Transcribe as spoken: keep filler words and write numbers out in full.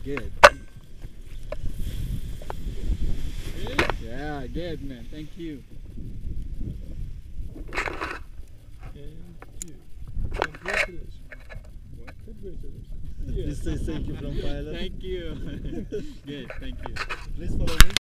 Good. Yeah, good man. Thank you. Thank you. Congratulations. What? Congratulations. This says thank you from pilot. Thank you. Good. Thank you. Please follow me.